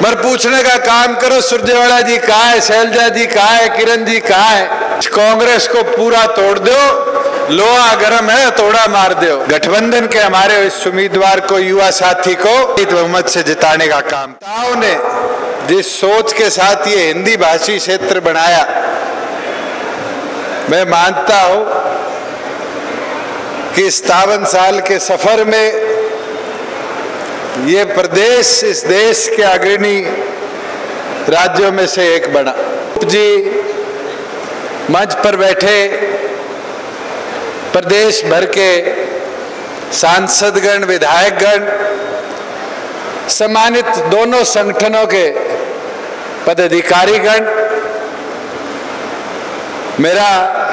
पर पूछने का काम करो, सुरजेवाला जी कहाँ है, शैलजा जी कहाँ है, किरण जी कहाँ है। कांग्रेस को पूरा तोड़ दो, लोहा गर्म है, तोड़ा मार दो। गठबंधन के हमारे इस उम्मीदवार को, युवा साथी को बहुमत से जिताने का काम। नेताओं ने जिस सोच के साथ ये हिंदी भाषी क्षेत्र बनाया, मैं मानता हूं कि 57 साल के सफर में ये प्रदेश इस देश के अग्रणी राज्यों में से एक बना। जी मंच पर बैठे प्रदेश भर के सांसदगण, विधायकगण, सम्मानित दोनों संगठनों के पदाधिकारीगण, मेरा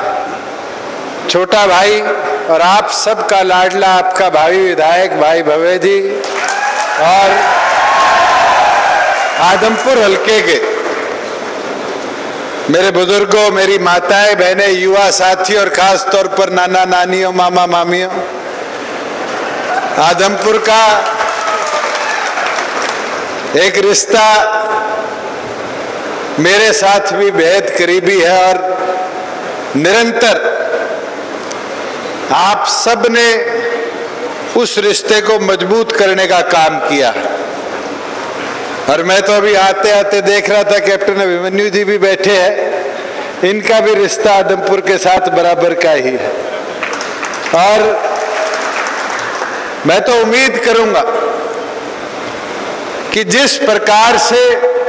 छोटा भाई और आप सबका लाडला, आपका भावी विधायक भाई भव्य जी, और आदमपुर हल्के के मेरे बुजुर्गों, मेरी माताएं, बहनें, युवा साथी और खास तौर पर नाना नानियों, मामा मामियों, आदमपुर का एक रिश्ता मेरे साथ भी बेहद करीबी है और निरंतर आप सब ने उस रिश्ते को मजबूत करने का काम किया। और मैं तो अभी आते आते देख रहा था कैप्टन अभिमन्यु जी भी बैठे हैं, इनका भी रिश्ता आदमपुर के साथ बराबर का ही है। और मैं तो उम्मीद करूंगा कि जिस प्रकार से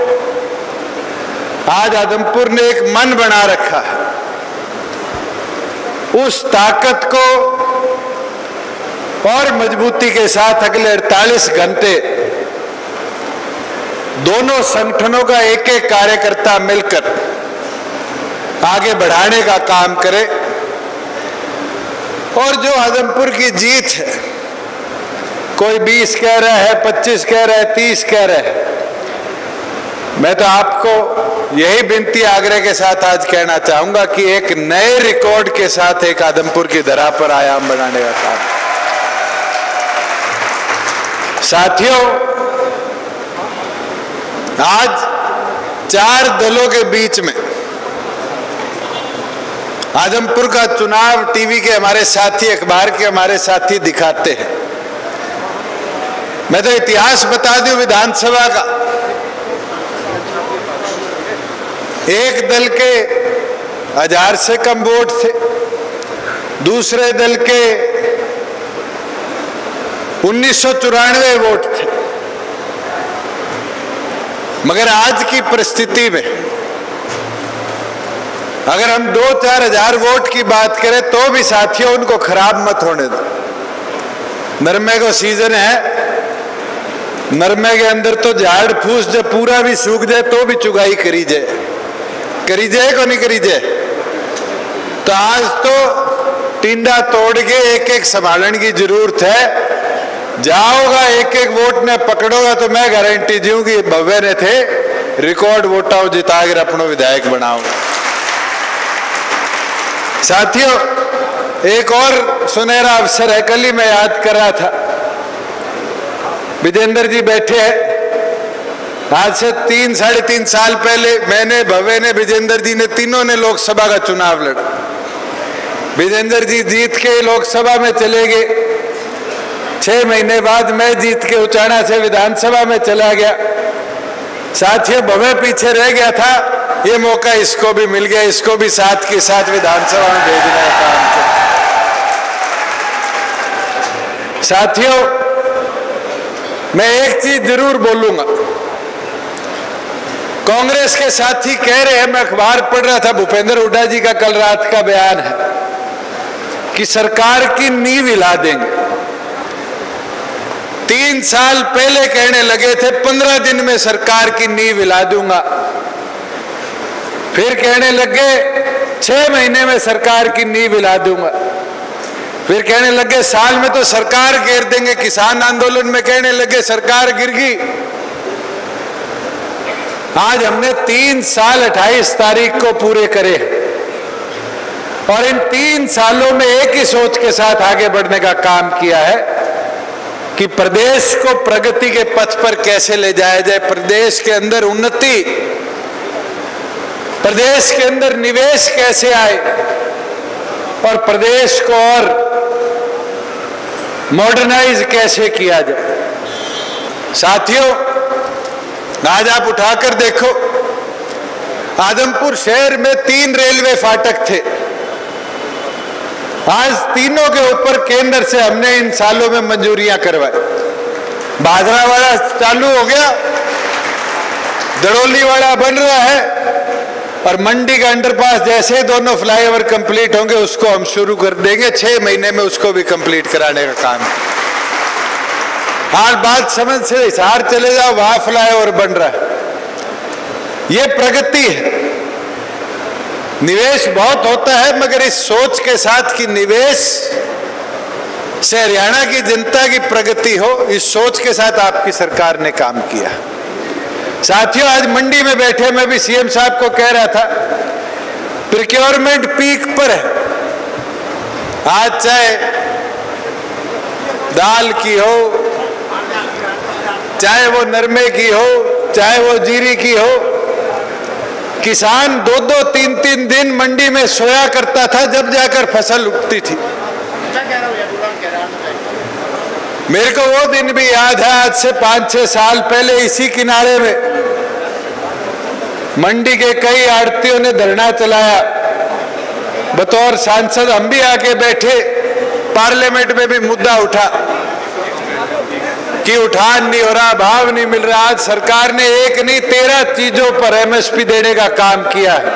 आज आदमपुर ने एक मन बना रखा है, उस ताकत को और मजबूती के साथ अगले 48 घंटे दोनों संगठनों का एक एक कार्यकर्ता मिलकर आगे बढ़ाने का काम करे। और जो आदमपुर की जीत है, कोई 20 कह रहा है, 25 कह रहा है, 30 कह रहा है, मैं तो आपको यही विनती आग्रह के साथ आज कहना चाहूंगा कि एक नए रिकॉर्ड के साथ एक आदमपुर की धरा पर आयाम बनाने का काम। साथियों, आज 4 दलों के बीच में आजमपुर का चुनाव टीवी के हमारे साथी, अखबार के हमारे साथी दिखाते हैं। मैं तो इतिहास बता दूं विधानसभा का, एक दल के 1000 से कम वोट थे, दूसरे दल के 1994 वोट थे। मगर आज की परिस्थिति में अगर हम 2-4 हजार वोट की बात करें तो भी साथियों उनको खराब मत होने दो। नरमे को सीजन है, नरमे के अंदर तो झाड़ फूस जब पूरा भी सूख जाए तो भी चुगाई करी जाए को नहीं करी जाए। तो आज तो टिंडा तोड़ के एक एक संभालने की जरूरत है। जाओगा एक एक वोट ने पकड़ोगा तो मैं गारंटी दूं कि भव्य ने थे रिकॉर्ड वोटाओ जिताकर अपनो विधायक बनाओगे। साथियों, एक और सुनहरा अवसर है। कल ही मैं याद कर रहा था, विजेंद्र जी बैठे हैं। आज से 3-3.5 साल पहले मैंने, भव्य ने, विजेंद्र जी ने, तीनों ने लोकसभा का चुनाव लड़ा। विजेंद्र जी जीत के लोकसभा में चले गए। 6 महीने बाद मैं जीत के उचाना से विधानसभा में चला गया। साथियों, भव्य पीछे रह गया था, ये मौका इसको भी मिल गया, इसको भी साथ के साथ विधानसभा में भेजने का काम किया। साथियों, मैं एक चीज जरूर बोलूंगा। कांग्रेस के साथी कह रहे हैं, मैं अखबार पढ़ रहा था, भूपेंद्र हुड्डा जी का कल रात का बयान है कि सरकार की नींव हिला देंगे। 3 साल पहले कहने लगे थे 15 दिन में सरकार की नींव हिला दूंगा, फिर कहने लगे 6 महीने में सरकार की नींव हिला दूंगा, फिर कहने लगे साल में तो सरकार गिर देंगे। किसान आंदोलन में कहने लगे सरकार गिर गई। आज हमने 3 साल 28 तारीख को पूरे करे और इन 3 सालों में एक ही सोच के साथ आगे बढ़ने का काम किया है कि प्रदेश को प्रगति के पथ पर कैसे ले जाया जाए, प्रदेश के अंदर उन्नति, प्रदेश के अंदर निवेश कैसे आए और प्रदेश को और मॉडर्नाइज कैसे किया जाए। साथियों, आज आप उठाकर देखो, आदमपुर शहर में 3 रेलवे फाटक थे। आज तीनों के ऊपर केंद्र से हमने इन सालों में मंजूरियां करवाई। बाजरावाड़ा चालू हो गया, दड़ोली वाला बन रहा है और मंडी का अंडरपास जैसे दोनों फ्लाईओवर कंप्लीट होंगे उसको हम शुरू कर देंगे। 6 महीने में उसको भी कंप्लीट कराने का काम। आज बात समझ से हिसार चले जाओ, वहां फ्लाईओवर बन रहा है। ये प्रगति है। निवेश बहुत होता है, मगर इस सोच के साथ कि निवेश से हरियाणा की जनता की प्रगति हो, इस सोच के साथ आपकी सरकार ने काम किया। साथियों, आज मंडी में बैठे मैं भी सीएम साहब को कह रहा था, प्रोक्योरमेंट पीक पर है। आज चाहे दाल की हो, चाहे वो नरमे की हो, चाहे वो जीरी की हो, किसान 2-2, 3-3 दिन मंडी में सोया करता था, जब जाकर फसल उगती थी। मेरे को वो दिन भी याद है, आज से 5-6 साल पहले इसी किनारे में मंडी के कई आड़तियों ने धरना चलाया। बतौर सांसद हम भी आके बैठे, पार्लियामेंट में भी मुद्दा उठा कि उठान नहीं हो रहा, भाव नहीं मिल रहा। आज सरकार ने 1 नहीं 13 चीजों पर एमएसपी देने का काम किया है।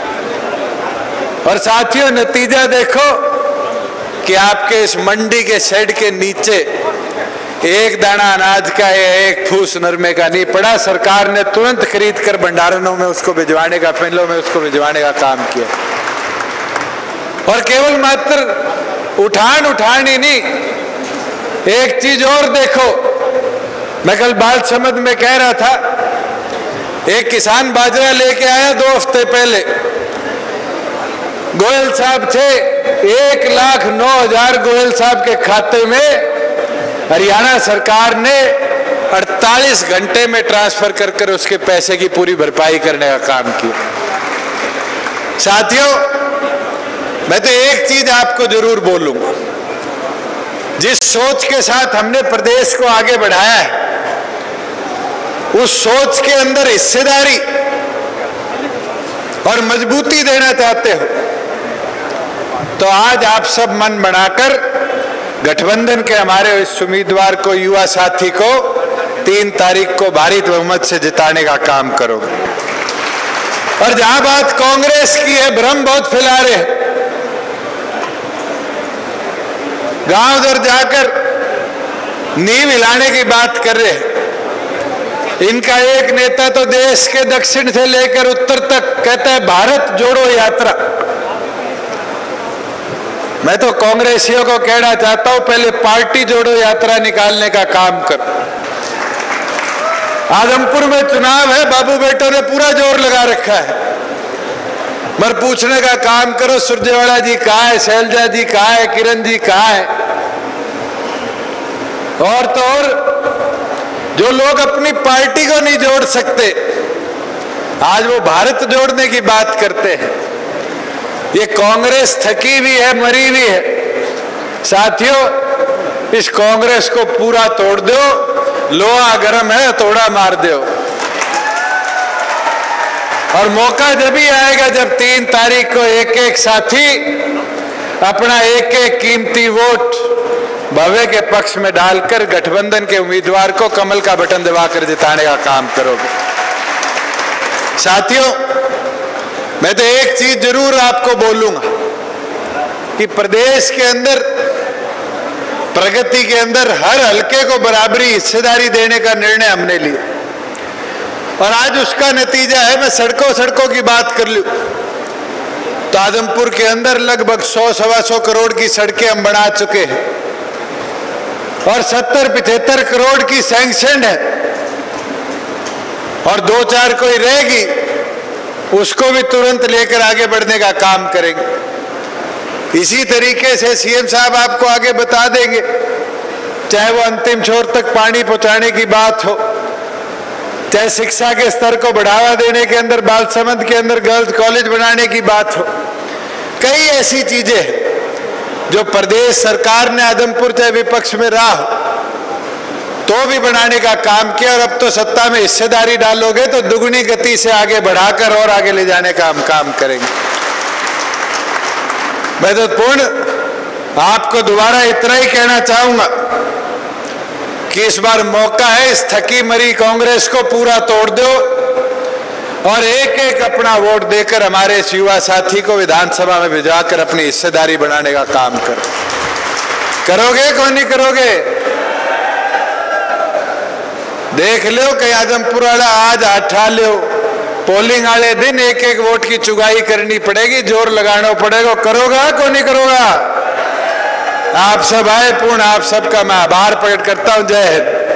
और साथियों, नतीजा देखो कि आपके इस मंडी के शेड के नीचे एक दाना अनाज का या एक फूस नरमे का नहीं पड़ा। सरकार ने तुरंत खरीद कर भंडारणों में उसको भिजवाने का, फैलों में उसको भिजवाने का काम किया। और केवल मात्र उठान ही नहीं, एक चीज और देखो। मैं कल बाल समझ में कह रहा था, एक किसान बाजरा लेके आया 2 हफ्ते पहले। गोयल साहब थे, 1,09,000 गोयल साहब के खाते में हरियाणा सरकार ने 48 घंटे में ट्रांसफर कर उसके पैसे की पूरी भरपाई करने का काम किया। साथियों, मैं तो एक चीज आपको जरूर बोलूंगा, जिस सोच के साथ हमने प्रदेश को आगे बढ़ाया है, उस सोच के अंदर हिस्सेदारी और मजबूती देना चाहते हो तो आज आप सब मन बनाकर गठबंधन के हमारे इस उम्मीदवार को, युवा साथी को 3 तारीख को भारी बहुमत से जिताने का काम करोगे। और जहां बात कांग्रेस की है, भ्रम बहुत फैला रहे हैं। गांव दर जाकर नींव हिलाने की बात कर रहे हैं। इनका एक नेता तो देश के दक्षिण से लेकर उत्तर तक कहता है भारत जोड़ो यात्रा। मैं तो कांग्रेसियों को कहना चाहता हूं, पहले पार्टी जोड़ो यात्रा निकालने का काम करो। आदमपुर में चुनाव है, बाबू बेटों ने पूरा जोर लगा रखा है, मगर पूछने का काम करो, सुरजेवाला जी कहाँ है, शैलजा जी कहाँ है, किरण जी कहाँ है। और तो और जो लोग अपनी पार्टी को नहीं जोड़ सकते, आज वो भारत जोड़ने की बात करते हैं। ये कांग्रेस थकी भी है, मरी भी है। साथियों, इस कांग्रेस को पूरा तोड़ दो, लोहा गर्म है, तोड़ा मार दो। और मौका जब ही आएगा जब 3 तारीख को एक साथी अपना एक कीमती वोट भव्य के पक्ष में डालकर गठबंधन के उम्मीदवार को कमल का बटन दबाकर जिताने का काम करोगे। साथियों, मैं तो एक चीज जरूर आपको बोलूंगा कि प्रदेश के अंदर प्रगति के अंदर हर हलके को बराबरी हिस्सेदारी देने का निर्णय हमने लिया और आज उसका नतीजा है। मैं सड़कों की बात कर लूं तो आदमपुर के अंदर लगभग 100-125 करोड़ की सड़कें हम बना चुके हैं और 70-75 करोड़ की सैंक्शन है और 2-4 कोई रहेगी उसको भी तुरंत लेकर आगे बढ़ने का काम करेंगे। इसी तरीके से सीएम साहब आपको आगे बता देंगे। चाहे वो अंतिम छोर तक पानी पहुंचाने की बात हो, चाहे शिक्षा के स्तर को बढ़ावा देने के अंदर बालसमंद के अंदर गर्ल्स कॉलेज बनाने की बात हो, कई ऐसी चीजें हैं जो प्रदेश सरकार ने आदमपुर चाहे विपक्ष में रहा हो तो भी बनाने का काम किया, और अब तो सत्ता में हिस्सेदारी डालोगे तो दुगनी गति से आगे बढ़ाकर और आगे ले जाने का हम काम करेंगे। मैं तो पूर्ण आपको दोबारा इतना ही कहना चाहूंगा कि इस बार मौका है, इस थकी मरी कांग्रेस को पूरा तोड़ दो और एक एक अपना वोट देकर हमारे इस युवा साथी को विधानसभा में भिजवाकर अपनी हिस्सेदारी बनाने का काम करो। करोगे कौन नहीं करोगे? देख लो कहीं आदमपुर वाला आज हटा लो, पोलिंग वाले दिन एक एक वोट की चुगाई करनी पड़ेगी, जोर लगाना पड़ेगा। करोगा कौन नहीं करोगा? आप सब आए, पूर्ण आप सबका मैं आभार प्रकट करता हूं। जय हिंद।